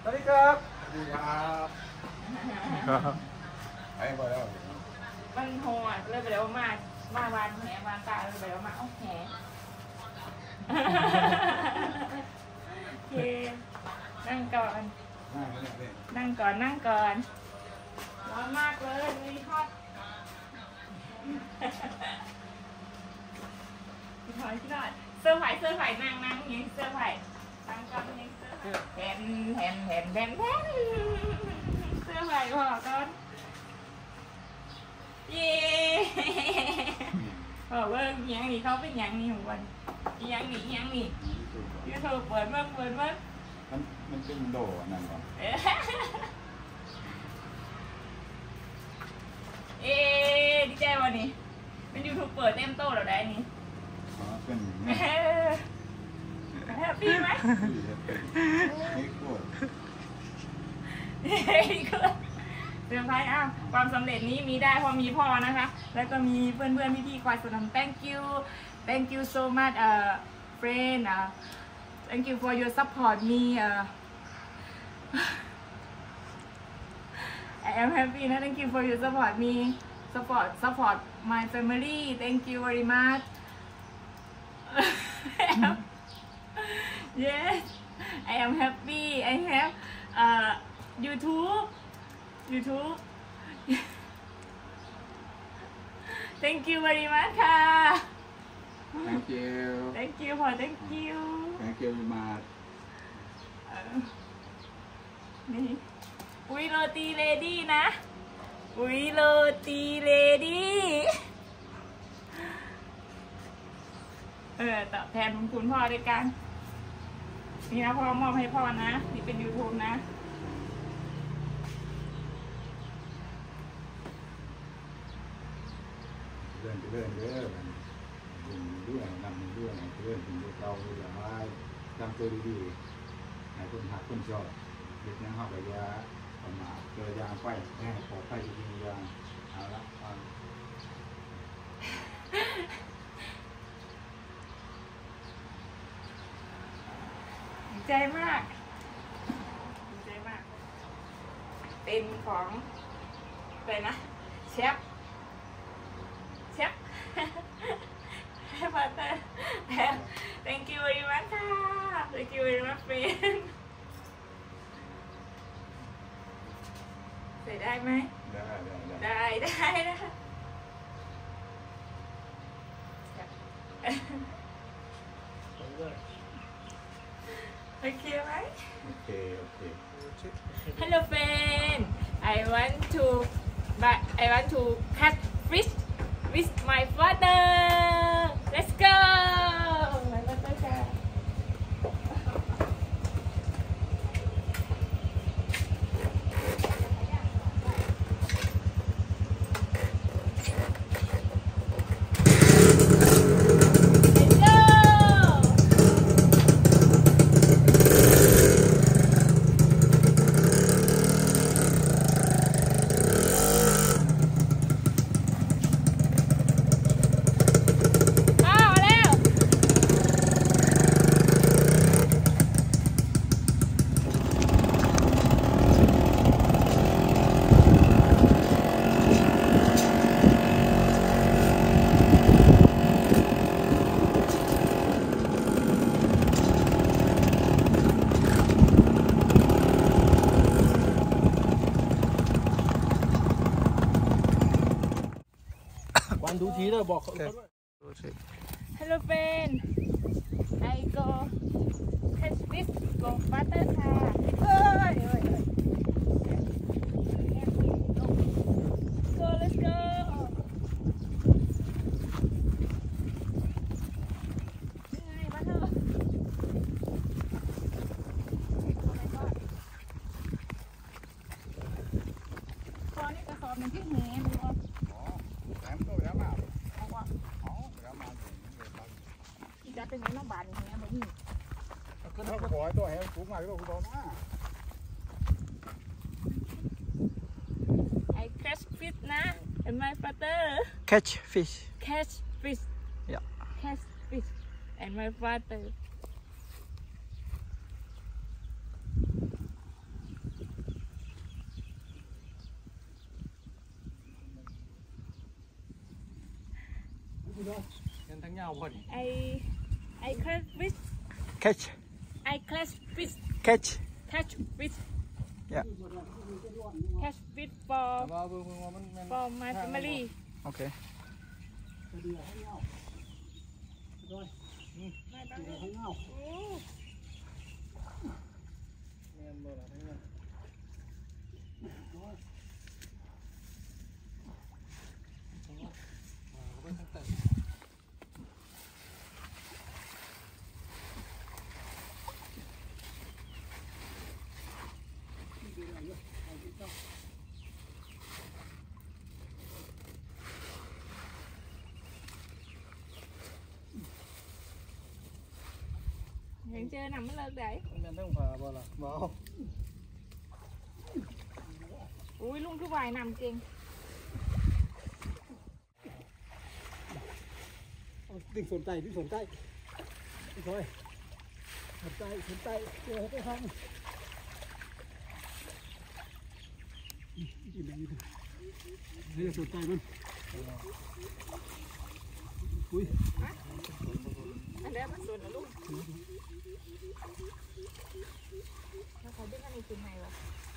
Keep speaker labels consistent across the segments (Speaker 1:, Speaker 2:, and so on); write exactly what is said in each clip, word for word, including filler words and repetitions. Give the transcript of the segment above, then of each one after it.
Speaker 1: สวัสดีครับสวัสดีครับไอ้บ่แล้ว
Speaker 2: มันโหดเลยไปแล้วมามา วานแหวานตาเลยไปแล้วมาเอาแหโอเคนั่งก่อนนั่งก่อนนั่งก่อนร้อนมากเลยมีทอดมีทอดที่ทอดเสื้อไผ่เสื้อไผ่นั่งนั่งยิงเสื้อไผ่ตั้งก่อนยิงเสื้อแผ่นแผ่นแผ่นแผ่นแผ่นเสื้อไผ่พอก่อนเย้บอกว่ายังนี่เขาเป็นยังนี่ของวันยังนี่ยังนี่ยูทูบเปิดมาเปิดมา
Speaker 1: มันมันเป็นโดนั่นก่อน
Speaker 2: เอ๊ดีใจวันนี้เป็นยูทูบเปิดเต็มโตแล้วได้นี่
Speaker 1: อ๋อเป็น
Speaker 2: แฮปปี้ไหม
Speaker 1: นี่กู
Speaker 2: นี่ก็เซอร์ไพรส์อ้าวความสำเร็จนี้มีได้เพราะมีพ่อนะคะแล้วก็มีเพื่อนเพื่อนพี่พี่คอยสนับสนุน thank you thank you so much เอ่อ friend อ่ะ thank you for your support me เอ่อ I am happy นะ thank you for your support me support support my family thank you very much yes I am happy I have uh, YouTube YouTube thank you very much ค่ะ
Speaker 1: thank you
Speaker 2: thank you พอ thank you
Speaker 1: thank you very much
Speaker 2: นี่อุ้ยโรตีเลดี้นะอุ้ยโรตีเลดี้เออตอบแทนคุณพ่อด้วยกันนี่นะพ่อมอบให้พ่อนะนี่เป็น YouTube นะ
Speaker 1: เรื่องเรื่องเรื่องดึงด้วยนำด้วยเรื่องถึงเราอย่ามาทำตัวดีๆให้คนหักคนชอบเด็กนั่งห้องไปยาประมาทเจอยางไฟแห้งปลอดภัยจริงๆยางเอาละฟัง
Speaker 2: ดีใจมากดีใจมากเป็นของอะไรนะเชฟเชฟแฮปปี้เตอร์ thank you very much ค่ะ thank you very much friend ใส่ได้ไหม
Speaker 1: ได้ได้
Speaker 2: ได้ได้ได้โอเคไหม
Speaker 1: โอเคโอเค
Speaker 2: Hello friend I want to but I want to catch fish with my father let's go my father ค่ะ
Speaker 3: วันดูทีเลยบอกเขา
Speaker 2: Hello friend I go catch fish from father ค่ะเอ้ยเอ้ย go let's go ยังไงมาเถอะตอนนี้กระสอบมันที่แหนดูเอาจะเป็นน้ำบานอย่างเงี้ยมันนี่
Speaker 1: ก็ถ้าขอตัวแห้งสูงมากก็คุณโดนนะ
Speaker 2: I catch fish นะ and my father
Speaker 3: catch fish
Speaker 2: catch fish
Speaker 3: yeah
Speaker 2: catch fish and my father
Speaker 3: ยาวพอดี
Speaker 2: I I catch fish
Speaker 3: catch
Speaker 2: I catch fish
Speaker 3: catch
Speaker 2: catch fish
Speaker 3: yeah
Speaker 2: catch fish for
Speaker 3: ว่าเบิ่งว่ามันมัน
Speaker 2: for my family
Speaker 3: โอเค
Speaker 2: my family โอ้
Speaker 3: แม่นบ่ล่ะทั้งนั้น
Speaker 2: ยังเจอหนังมันเลิกได้
Speaker 3: แม่นต้องพาบ่ล่ะบ่เอา
Speaker 2: อุ้ยลุงคือวายนำเก่ง
Speaker 4: ดึงสนใจดึงสนใจพี่ชอยสนใจสนใจเจอไปทางอีกแบบนี้นี่สนใจมันอุ้ย
Speaker 2: อันเดียวมันส่วนนะลุงแล้วเขาดึงอันนี้ขึ้นไงวะ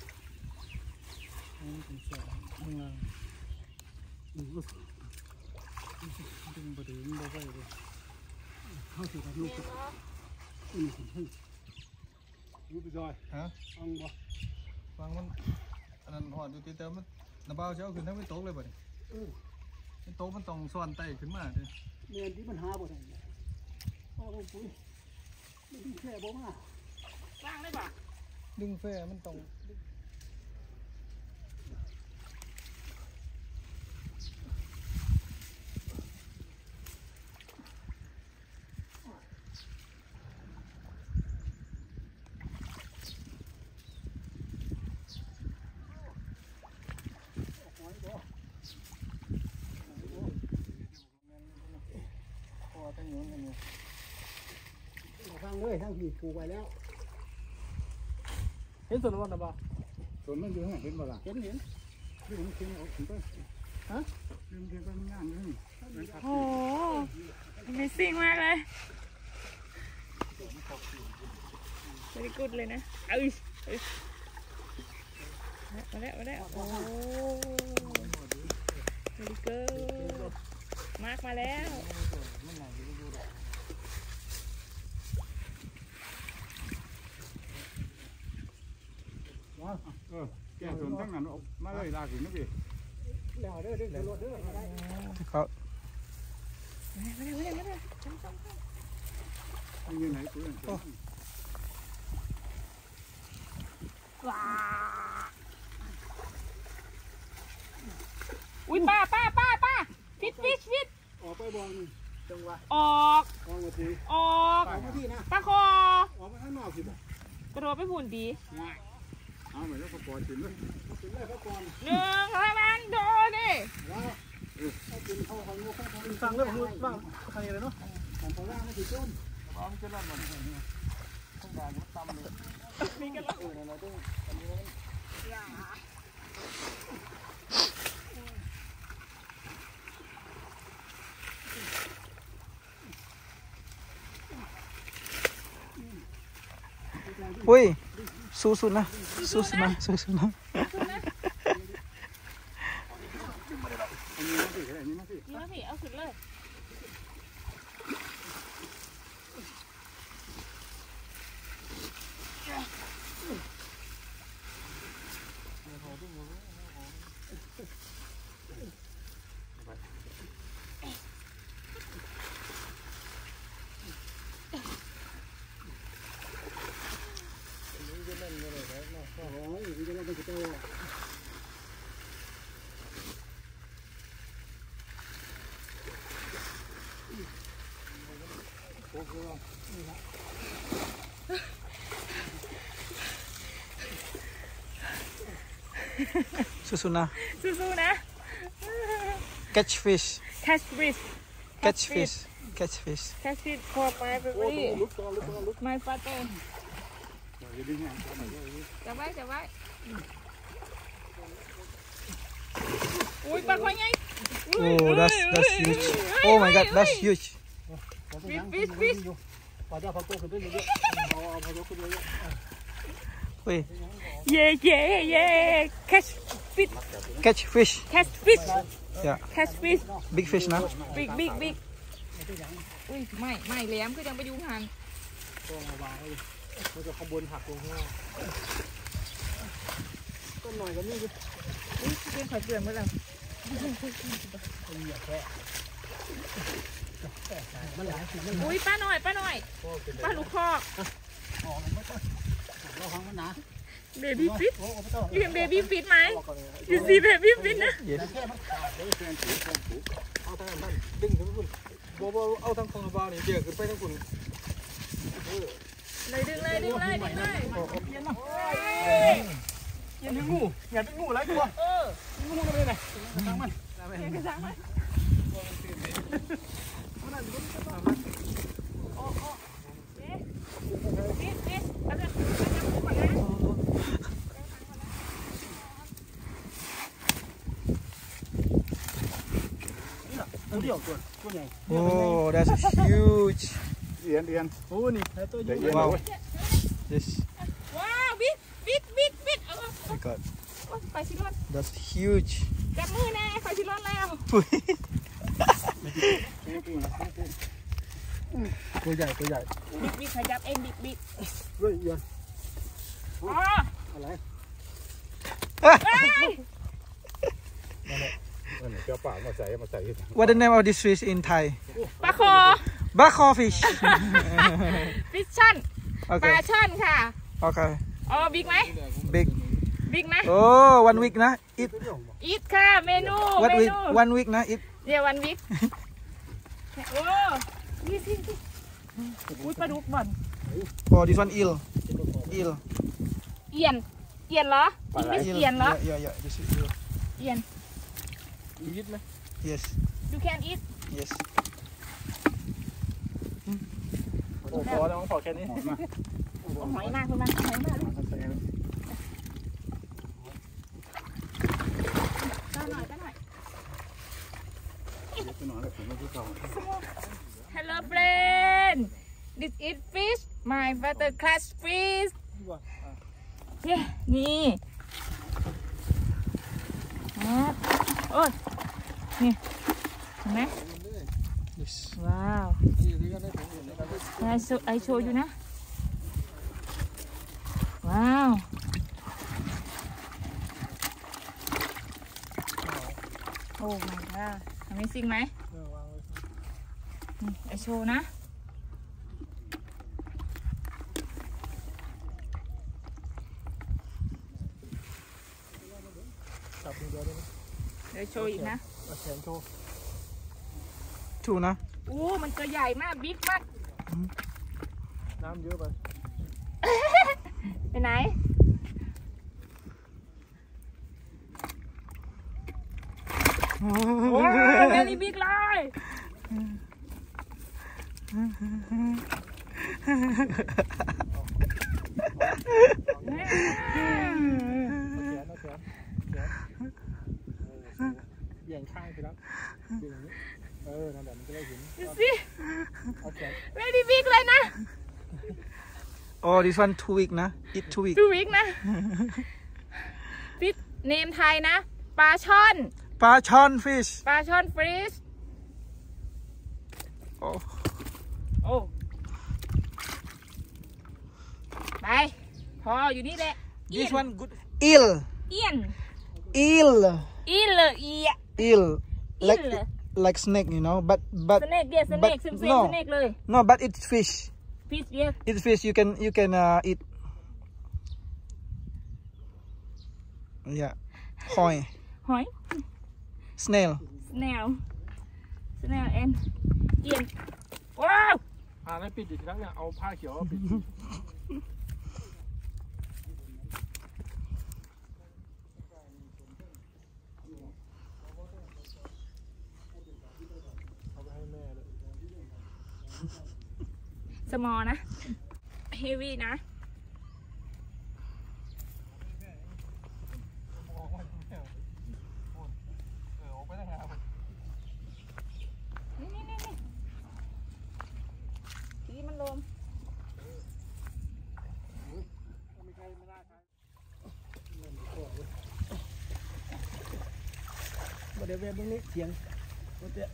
Speaker 3: อืมเป็นสองข้างล่าง
Speaker 4: ดึงก็
Speaker 3: ดึงบ่ถึงบ่ไปเลย
Speaker 4: เข้าสู่กับลูก
Speaker 2: เก่งเนาะ
Speaker 4: อืมให้ลูกพี่ชอย
Speaker 3: ฮะ
Speaker 4: ฟังบ่
Speaker 3: ฟังมันอันนั้นหอดอยู่ติเติมมันน้ำเบาเช้าขึ้นทั้งไม่ตกเลยบ่นี่
Speaker 4: เออ
Speaker 3: มันตกมันต้องซ้อนไตขึ้นมาเด้
Speaker 4: เมียนที่มันหาบ่ได้ว่าบ่ปุ๋ยไม่ดึงแค่บ่มา
Speaker 2: ว่างได้ปะ
Speaker 3: ดึงแฟมันต้อง
Speaker 4: หอยบ่
Speaker 3: พอตั้งอยู่นั่นนี่
Speaker 4: ฟังเลยทั้งที่ปลูกไว้แล้ว
Speaker 3: เห็นส่วนวันน่ะบ่
Speaker 1: ส่วนมันอยู่เห็นบ่ล่ะ
Speaker 4: เห็นเห็น
Speaker 1: ที่ผมเคียงเอาถึงไปฮะเคียงเคียงไปมันย่างเลย
Speaker 2: โอ้โห Amazing มากเลย very good เลยนะเอ้ยเอ้ยมาแล้วมาแล้วโอ้ very good มากมาแล้ว
Speaker 3: มันหนักอยู่อยู่ดอก
Speaker 1: ว้าเออแก้ส่วนทั้งนั้นออกมาเลยลากถึงนะพี่
Speaker 4: แล้วเด้อเด้อรถเด้อมาได้
Speaker 3: เขา
Speaker 2: มาแล้วมาแล้วมาแล้วจำจำ
Speaker 1: มันอยู่ไหนตัวนั้น
Speaker 2: ว้าอุ้ยป้าป้าป้าป้าฟิตฟิตฟิต
Speaker 4: ออกไปบ่นี่จังหวะ
Speaker 2: ออก
Speaker 4: ออกมาสิ
Speaker 2: ออก
Speaker 4: ออกมาที่นะ
Speaker 2: ปลาคอ
Speaker 4: ออกมาข้างนอกสิบ่
Speaker 2: กระโดดไปหุ่นดี
Speaker 4: ง่าย
Speaker 1: เอาไปแล้วก็ปล่อยถึงเลย
Speaker 4: ถึงเลยเขาก่อน
Speaker 2: หนึ่งสองสามโดดดิ
Speaker 4: แล้วเขากินเข้าเขาโง่เข้าเขา
Speaker 3: ฟังแล้วคือฟังใครเลยเนาะ
Speaker 4: ของเขาล่างไม่ถึงต้น
Speaker 3: พร้อมจะเล่นมันต้องการมันตำเลย
Speaker 2: มีกันแล้ว
Speaker 3: เออเราต้องอันนี้มัน อุ้ยสู้สุดนะสู้สุดนะสู้สุดนะ
Speaker 1: อันนี้นะพี่อันนี้นะพี่
Speaker 2: นี่นะพี่เอาสุดเลย
Speaker 4: โอ้ยนี่ก็เราไปเจอ
Speaker 3: สู้ๆนะ
Speaker 2: สู้ๆนะ
Speaker 3: catch fish
Speaker 2: catch fish
Speaker 3: catch fish catch fish
Speaker 2: catch fish for my family
Speaker 4: ลุกต่อลุกต่อลุก
Speaker 2: my father
Speaker 1: อย่าดึงอย่างนั้น
Speaker 2: จับไว้จับไว้อุ้ยปลาคอใหญ่
Speaker 3: oh that's that's huge oh my god that's huge
Speaker 2: ฟิชฟิชฟิช
Speaker 4: พอจะพักตัวขึ้นได้เยอะเอาเอาพักตัวขึ้นเยอะ
Speaker 3: เฮ้ย
Speaker 2: เย่เย่เย่ catch fish
Speaker 3: catch fish
Speaker 2: catch fish
Speaker 3: yeah
Speaker 2: catch fish
Speaker 3: big fish นะ
Speaker 2: big big big อุ้ยไม่ไม่แหลมคือยังไปยุ่งหัน
Speaker 4: ตัวมาวางเลยมันจะขบวนหักลงข้างล่างต้นหน่อยก็นี่ดิ
Speaker 2: อุ้ยเพียงขอเกลือเมื่อไหร่
Speaker 4: มันหลายสิ่งมัน
Speaker 2: อุ้ยป้าหน่อยป้าหน่อยป้าลูกคอก
Speaker 4: ออกไม่ต้องเราฟังมันนะ
Speaker 2: เบบี้ฟิช
Speaker 4: โอ้ไม่ต้อง
Speaker 2: เรียกเบบี้ฟิชไหมยูซีเบบี้ฟิชนะ
Speaker 3: yes
Speaker 4: แค่มันขาดเลยแฟนถือแฟนถือเอาทางนั้นดึงถึงคุณโบโบเอาทางของบ้านนี่เกี่ยวขึ้นไปทางคุณ
Speaker 2: เลยดึงเลยดึงเลยดึงเลย
Speaker 4: เย็นนะเย็นงูอย่าเป็นงูไรตัวเอองูกันเลยไหนทางมัน
Speaker 2: เพียงกระซังไหมโอ้โอ้ฟิชฟิชแล้วจะก่อนนะ
Speaker 4: ตัวเดียวตัวตัวใหญ่
Speaker 3: oh that's huge
Speaker 1: เอียนเอียน
Speaker 4: โอ้นี่ตัวใหญ่
Speaker 3: wow yes
Speaker 2: ว้าวฟิชฟิชฟิชฟิชเออ
Speaker 3: my god
Speaker 2: ไปสิรถ
Speaker 3: that's huge
Speaker 2: จับมือแน่ไปสิรถแล้ว
Speaker 4: ตัวใหญ่ตัวใหญ่
Speaker 2: บิ๊กบิ๊กขยับเองบิ๊กบิ๊ก
Speaker 4: เฮ้ยยัน
Speaker 2: อ๋อ
Speaker 4: อะไร
Speaker 1: เจ้าป่ามาใส่มาใส่
Speaker 3: what the name of this fish in Thai
Speaker 2: ปลาคอ
Speaker 3: Bacco fish
Speaker 2: ฟิชชั่นปลา
Speaker 3: okay
Speaker 2: ช่อนค่ะ
Speaker 3: okay
Speaker 2: อ๋อบิ๊กไหม
Speaker 3: big
Speaker 2: บิ๊กนะ
Speaker 3: oh one week นะ eat
Speaker 2: อีทค่ะเมนู
Speaker 3: what
Speaker 2: เม
Speaker 3: week
Speaker 2: นู
Speaker 3: one week นะ eat
Speaker 2: เดี๋ยววันวิกโอ้นี่สิอุ้ยปลาดุกบ่อน
Speaker 3: oh this one eel eel
Speaker 2: เอียนเอียนเหรออีทเอียนเหรอ
Speaker 3: yeah yeah yeah this is eel
Speaker 2: เอียน
Speaker 4: ยิดไหม
Speaker 3: yes
Speaker 2: you can eat
Speaker 3: yes
Speaker 4: โอ้พอแล้วพอแค่นี้
Speaker 2: เอาหอยมาคุณมาหอยมาลูกต้าหน่อยต้าหน่อย Hello friend this is fish my father catch fish เย้นี่ครับโอ้ยนี่เห็นไหม
Speaker 3: yes
Speaker 2: ว้าวไอโชไอโชว์อยู่นะว้าวโอ้ my god amazing ไหมไอโชว์นะเดี๋ยวโชว์อีกนะ
Speaker 4: แขนโชว์
Speaker 3: two นะ
Speaker 2: โอ้มันตัวใหญ่มากบิ๊กมาก
Speaker 4: น้ำเยอะไป
Speaker 2: ไปไหนโอ้เวลี่บิ๊กเลย
Speaker 4: แย่งข้างไปแล้วเออนั่นแหละมันจะได้เห็น
Speaker 2: ดูสิเวลี่บิ๊กเลยนะ
Speaker 3: oh this one two week นะ eat two week
Speaker 2: ดูวิกนะฟิชเนมไทยนะปลาช่อน
Speaker 3: ปลาช่อน fish
Speaker 2: ปลาช่อนฟรีส
Speaker 3: oh
Speaker 2: โอ้ไปพออยู่นี่แหละ
Speaker 3: this one good eel
Speaker 2: เอียน
Speaker 3: eel
Speaker 2: อีเลยอีอะ
Speaker 3: eel like
Speaker 2: Eel.
Speaker 3: like snake you know but but
Speaker 2: สเนกเดียสเนก
Speaker 3: but
Speaker 2: ซิมเซน
Speaker 3: no
Speaker 2: สเนกเลย
Speaker 3: no but it's fish
Speaker 2: ฟิชเดีย
Speaker 3: it's fish you can you can uh, eat yeah หอย
Speaker 2: หอย
Speaker 3: snail
Speaker 2: สแนลสแนลแอนเอียนว้าว
Speaker 4: อ่าแล้วปิดอีกครั้งเนี่ยเอาผ้าเขียวปิดเอาไปให้แม่เลย
Speaker 2: สมอนะเฮฟวี่นะนี่นี่นี่นี่
Speaker 4: เดี๋ยวแวะเบื้องนี้เสียงมันจะ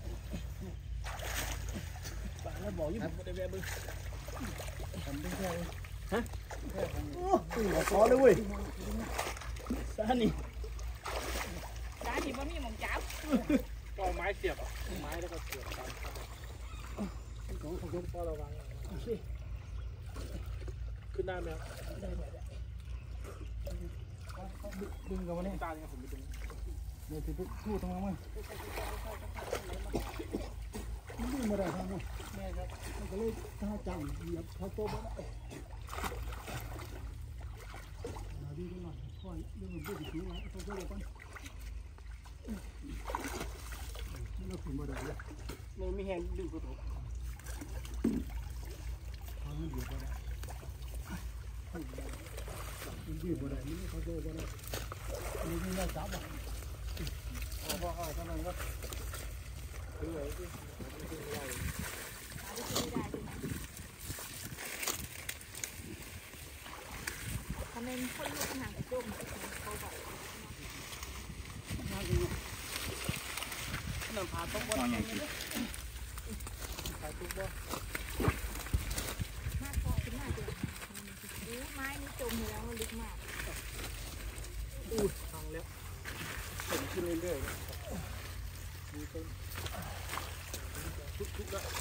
Speaker 4: ป่าแล้วบอกยิ่งเดี๋ยวแวะเบื้องทำได้แค่ฮะโอ้ยหัวคอเลยเว้ยซานี่
Speaker 2: ร้านนี้บ่มีหมองจ้า
Speaker 4: ก็ไม้เสียบไม้แล้วก็เสียบตามของของยกพอระวังขึ้นได้ไหมได้ได้ดึงกับวันนี้ตาเนี่ยผมไปดึงเนี่ยที่พูดตรงนั้นมั้งดึงมาได้ทั้งนั้นแม่ครับมันก็เลยถ้าจังเหยียบเขาโตมาได้มาดีกันหน่อยค่อยเรื่องมันพูดถึงว่าเขาโตมาก่อนเราถึงมาได้เลยมันมีแหงดึงกระตุกเขาไม่เหยียบมาได้มันยืดมาได้มันไม่เขาโตมาได้มันไม่ได้จับอ่ะเอาพอเอาเท่านั้นก็ถือไว้ที่
Speaker 2: ทำไมคนลูกหางกระจุ่มเขาบอก
Speaker 4: น้ำผาต้องบ่ใหญ่ขึ้นผาตุ้บ่
Speaker 2: มากพอขึ้นมาเดียวรู้ไม้นี่จมแล้วลึกมาก
Speaker 4: อู้ทางแล้วเป็นขึ้นเรื่อยๆดูต้นทุกๆแล้ว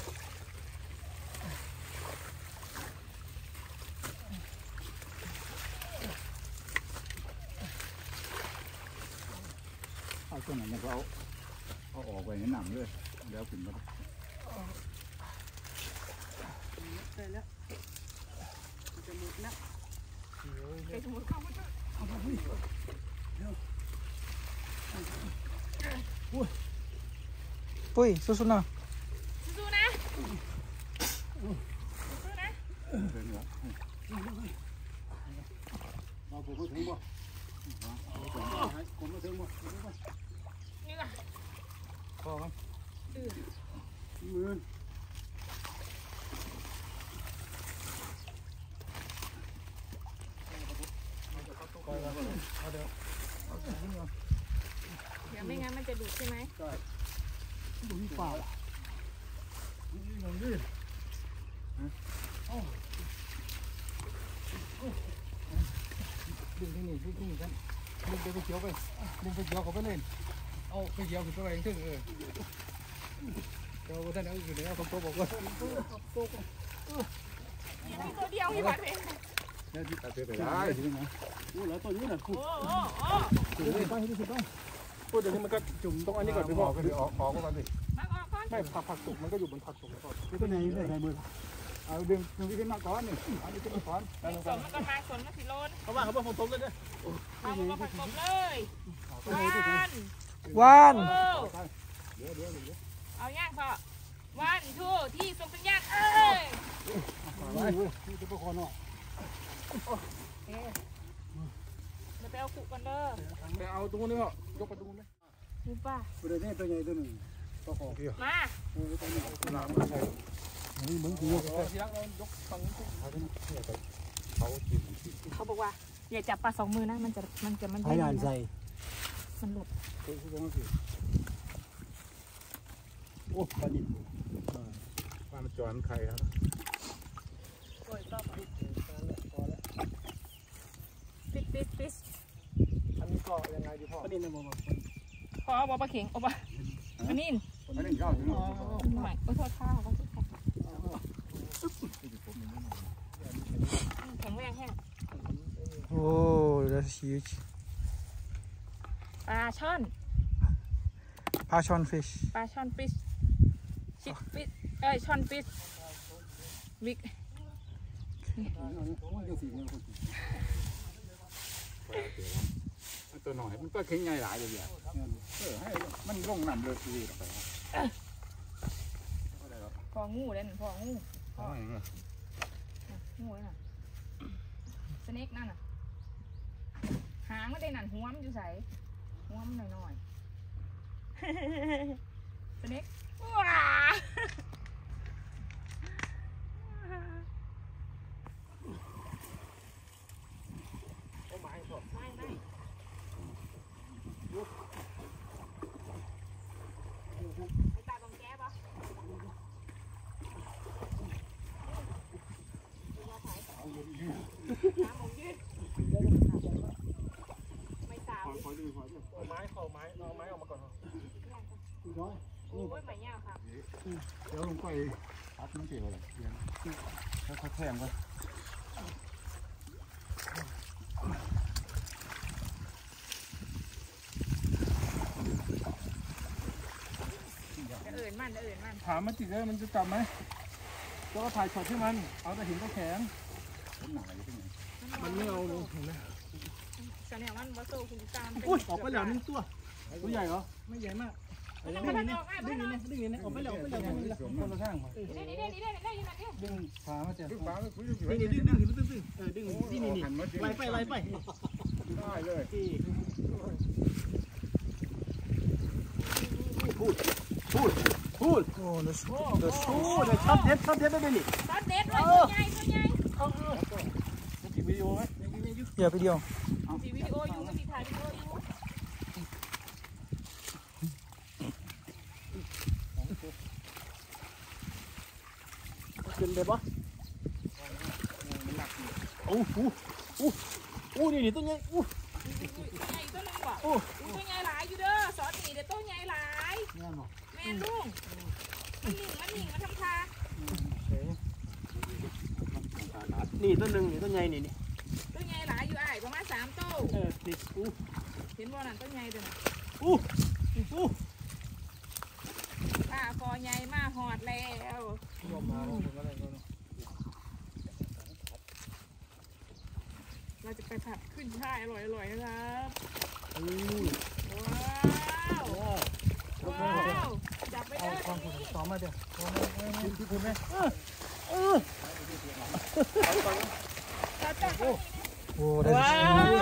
Speaker 1: เอาต้นนั้นเขาเอาออกไปในหนำเลยแล้วขึ้นมา
Speaker 4: ได้แล้วจะหมดแล้ว
Speaker 2: ไปสมุดเข้ามาด้วย
Speaker 3: ปุ้ยสู้ๆนะ
Speaker 2: สู้ๆนะสู้ๆนะ
Speaker 1: เดินเหรอ
Speaker 4: มาผมก็ถึงบ่ผมก็ถึงบ่
Speaker 2: นี่ล่ะ
Speaker 4: พอมั้ย
Speaker 2: ตื่น
Speaker 4: มือ
Speaker 2: เดี๋ยวไม่งั้นมันจะดูดใช่ไหม
Speaker 4: ดูที่ป่าดึงที่นี่ดึงที่นี่กันดึงไปเขียวไปดึงไปเขียวเขาไปเล่นเอาไปเขียวขึ้นไปเองถึงเออเราท่านเอาอยู่ไหนเอาคนโตบอกว่า
Speaker 2: ยังมีตัวเดียวที่วัดเลย
Speaker 1: เนี่ยที่ตัดไปได้ใช่ไหม
Speaker 4: โอ้แล้วตัวนี้น่ะ
Speaker 2: โอ้โอ้โอ้
Speaker 4: จุ่มไปไปดูสิไปพูดเดี๋ยวนี้มันก็จุ่มตรงอันนี้ก่อนไป
Speaker 1: อ
Speaker 4: พ่อ
Speaker 1: อกก็ออกออกก็มาสิ
Speaker 2: มาออกก่อน
Speaker 4: ไม่ผักผักสุกมันก็อยู่บนผักสุกก่อนนี่ก็ในในในมือ
Speaker 1: เอาดึงดึงขึ้นมาก่อนนี่เอาดึงขึ้นมาก่อน
Speaker 2: สนมันก็มาสนมันสิโลน
Speaker 4: เขาว่าเขาว่าผมต้มเลยเนี่ย
Speaker 2: เอามาผัดกบเลยวัน
Speaker 3: ว่าน
Speaker 2: โอ้
Speaker 1: เดี๋ยวเดี๋ยวเดี๋ยว
Speaker 2: เอาย่างพอวันทูที่ส่งสัญญาณเอ้ย
Speaker 4: ไปที่จะไปคอหน่อย
Speaker 2: เดี๋ยวไปเอาขุกันเด้อ
Speaker 4: ไปเอาตรงนี้เหรอยกไปตรงนี้
Speaker 2: นี่ป้า
Speaker 4: ประเดี๋ยวนี้ตัวใหญ่ตัวหนึ่งตัวคอ
Speaker 2: มา
Speaker 4: โอ้ยตัวนี้ตัวหลังมันใช่นี่มึงกูเสียงเรายกฝั่งนี้เขาจิ้ม
Speaker 2: เขาบอกว่าอย่าจับปลาสองมือนะมันจะมันจะมัน
Speaker 4: ให้นานใส่
Speaker 2: มันหลุด
Speaker 4: ตัวตรงนี้สิโอ้ปลาดิบ
Speaker 1: ว่ามันจอนใครครับ
Speaker 2: โอ้ยก็ปิดปิดปิด
Speaker 4: อันนี้ก็ยังไงดีพ่อปลาดิบนะบอก
Speaker 2: พอเอาปลาเข็งเอาปลาอันนี้
Speaker 1: อันนี้เข้าถึง
Speaker 2: หน่อยโอ้ยโทษข้าวเขาแข็งแรงแห้ง
Speaker 3: โอ้ that's huge
Speaker 2: ปลาช่อน
Speaker 3: passion fish
Speaker 2: ปลาช่อนฟิชชิคฟิชเอ้ยช่อนฟิชวิก
Speaker 1: ตัวหน่อยมันก็เข่งใหญ่หลายอย่างเงี้ยเออให้มันลงน้ำเลยทีต่อไป
Speaker 2: พองูเล่นพองู
Speaker 1: อ๋ออย่างเงี้ย
Speaker 2: งูเลยน่ะสเน็กนั่นน่ะหางไม่ได้นั่นหัวมันอยู่ใส่หัวมันหน่อยๆสเน็กว้าไม่ไม่ไอ้ตาตรงแก้ปะน้ำมงยืดไม่สาว
Speaker 4: เอาไม้เอาไม้เอาไม้ออกมาก่อน
Speaker 2: โอ้ยไม่ยาวค่ะ
Speaker 1: เดี๋ยวลงไปพัดมันเกี่ยวอะไรเดี๋ยวค่อยๆแทงไป
Speaker 2: เอื่นมันเอื่นมัน
Speaker 4: ถามมันติดเลยมันจะจับไหมก็ถ่ายช็อตที่มันเอาแต่หินก็แข็ง
Speaker 1: ผมหนาอยู่ที่ไหน
Speaker 4: มันไม่เอาเลยเห็นไหม
Speaker 2: เสน่ห์มันบอสโซ่คุณตาม
Speaker 4: อุ้ยออกไปแล้วนึงตัวตัวใหญ่เหรอไม่ใหญ่มากดึงนี่ดึงนี่ดึงนี่ออกไปแล้วออกไปแล้วคนละข้างมา
Speaker 2: นี่นี่นี่นี่นี่นี่นี่
Speaker 4: ดึงขามาเจ้า
Speaker 1: ดึงฟ้าไปคุย
Speaker 4: นี่นี่ดึงดึงดึงดึงเออดึงนี่นี่นี่ไล่ไปไล่ไป
Speaker 1: ได้เลย
Speaker 4: พูดพูดพูด
Speaker 3: โอ้เดี๋ยว
Speaker 4: เดี๋ยวชูเดี๋ยวช็อตเด็ดช็อตเด็ดได้ไหมนี่
Speaker 2: ตอนเด็ดเลยตัวใหญ่ตัวใหญ่
Speaker 4: มันติดวิดีโอไหม
Speaker 3: อย่าไปเดียว
Speaker 2: มีวิดีโออยู่มีถ่ายวิดีโออยู่
Speaker 4: ขึ้นได้ปะโอ้โหโอ้โอ้นี่นี่ตัวใหญ่โอ้
Speaker 2: ตัวใหญ่ตัวนึงว่ะโอ้ตัวใหญ่หลายอยู่เด้อสอนนี่เดี๋ยวตัวใหญ่หลาย
Speaker 4: แม่หรอ
Speaker 2: แม่ลุงมันหนิ่งมันหนิ่งมันทำทา
Speaker 4: นี่ตัวหนึ่งนี่ตัวใหญ่นี่นี่
Speaker 2: ตัวใหญ่หลายอยู่ไอ้ประมาณสามโต้
Speaker 4: เออนี่อู้
Speaker 2: เห็นบ่นั่นตัวใหญ่ตัวน่ะ
Speaker 4: อู้อู้
Speaker 2: ป้าคอใหญ่มาหอดแล้ว
Speaker 4: ยอมมาอะไรก็
Speaker 2: เราจะไปผัดขึ้นช่ายอร่อยๆนะครับ
Speaker 4: อู้
Speaker 2: ว้าวว้าวจับไป
Speaker 4: เอา
Speaker 2: เด้อ
Speaker 4: ความ
Speaker 2: ตรง
Speaker 4: ผ
Speaker 2: นี้
Speaker 4: สมมาเดี๋ยวคุณคุณไหมเออเออ
Speaker 2: จับจับ
Speaker 3: โอ้เดี๋ยว
Speaker 2: ว้าว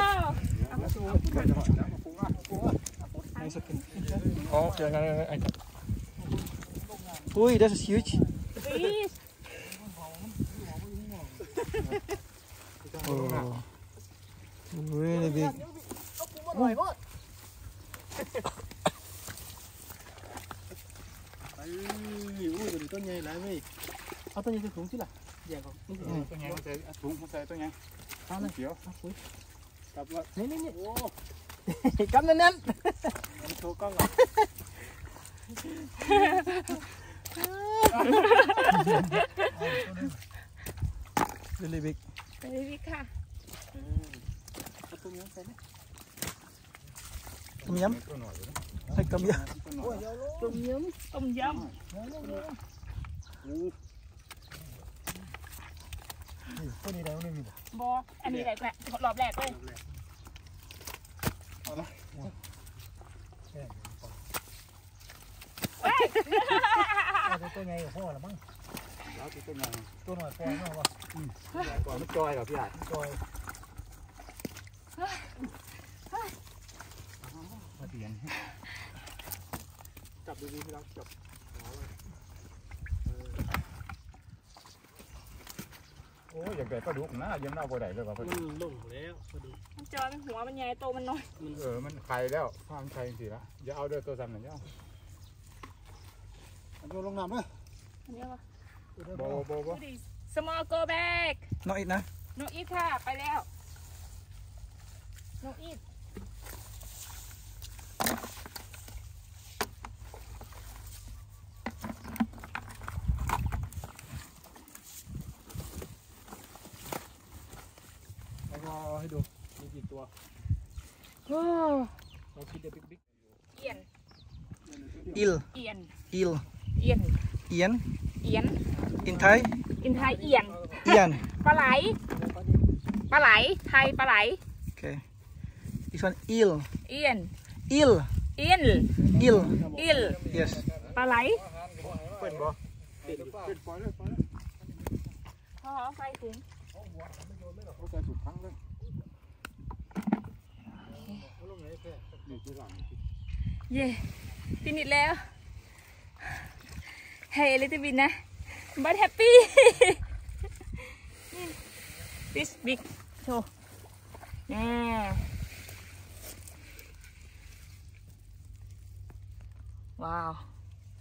Speaker 3: ในสกิน
Speaker 4: อ๋ออย่างนั้นไอ้
Speaker 3: อุ้ย that's huge โอ้ really big
Speaker 4: อร่อยมากไอ้อู้ตัวนี้ต้นใหญ่หลายเว้ยเอาต้นใหญ่จะสูงที่ละใหญ่กว่านี่สิ
Speaker 1: ตัวใหญ่ใส่ถุงใส่ตัวใหญ่
Speaker 4: เอาเลย
Speaker 1: เขียว
Speaker 4: กลับว่านี่นี่นี่โอ้กำแน่นๆโชว์กล้องก่อน
Speaker 3: really big
Speaker 2: ไปเลยพี่ค่ะ
Speaker 4: ต้มยำใส่ไหม
Speaker 3: ต้มย
Speaker 1: ตัวหน่อย
Speaker 3: ำใส่ต้มย
Speaker 1: ตัวหน่อย
Speaker 2: ต้มยำต้มย
Speaker 4: ตัวนี้ได้ตัวนี้
Speaker 2: ำบออันนี้แหละแหละรอบแรกเลย
Speaker 4: ตัวใหญ่กว่าพ่อละมั้ง
Speaker 1: แล้วตัวใหญ่
Speaker 4: ตัวหน่อยปล่อยมากว่ะ
Speaker 1: ใหญ่กว่ามันจอยเหรอพี่ใหญ่
Speaker 4: ปล่อยมาเตียนจับดีๆพี่รักจับ
Speaker 1: โอ้ยอย่างไรก็ดุนะยังน่าบ่ได้เลยว่ะ
Speaker 4: มันลงแล้วพอดี
Speaker 2: มันจอยมันหัวมันใหญ่โตมันน้อย
Speaker 1: เออมันไข่แล้วความไข่สิละอย่าเอาเด้อตัวซ้ำนั่นเจ้า
Speaker 4: โยนลงน้ำไหม
Speaker 2: อันนี้วะ
Speaker 1: บ่บ่บ่
Speaker 2: ดูดิ small go back
Speaker 3: น้องอีกนะ
Speaker 2: no eat ค่ะไปแล้ว no eat
Speaker 4: แล้วก็ให้ดูมีกี่ตัว
Speaker 2: โอ้
Speaker 4: เราคิดเดี๋ยวบิ๊ก
Speaker 2: เอียน
Speaker 3: อิล
Speaker 2: เอียน
Speaker 3: อิล
Speaker 2: เอียน
Speaker 3: เอียน
Speaker 2: เอียน
Speaker 3: in Thai
Speaker 2: อินไทยเอียน
Speaker 3: เอียน
Speaker 2: ปลาไหลปลาไหลไทยปลาไหล
Speaker 3: okay this one eel
Speaker 2: เอียน
Speaker 3: eel
Speaker 2: เอียน
Speaker 3: eel
Speaker 2: อิล
Speaker 3: yes
Speaker 2: ปลาไหล
Speaker 1: เป็นบ่เป็นเป็นปล่อยเลยปล่อยเลย
Speaker 2: พอไฟถึง
Speaker 1: เขาใส่ถุงทั้งเลยนี่ที่หลัง
Speaker 2: เย่ฟินิชแล้ว Hey a little bit นะ but happy this big so นี่ว้าว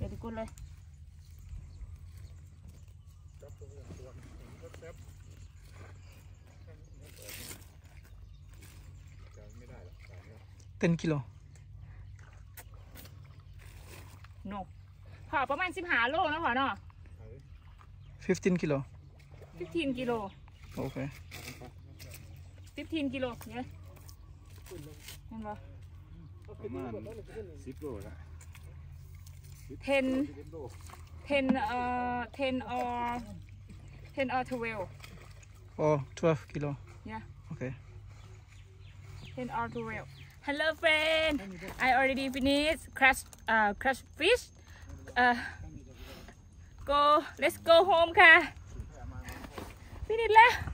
Speaker 2: ดี๋ยวทุกคนเลย
Speaker 3: ten kilo
Speaker 2: นกพอประมาณสิบห้าโลนะพอเนาะ
Speaker 3: fifteen kilo
Speaker 2: สิบห้ากิโล
Speaker 3: okay
Speaker 2: สิบห้ากิโลเนี่ยเห็นปะ
Speaker 1: ประมาณสิบโลละ
Speaker 2: ten ten เอ่อ ten or ten or twelve
Speaker 3: oh twelve kilo
Speaker 2: yeah
Speaker 3: okay
Speaker 2: ten or twelve hello friend I already finished crash uh crash fish uh go let's go home ค่ะ finish แล้ว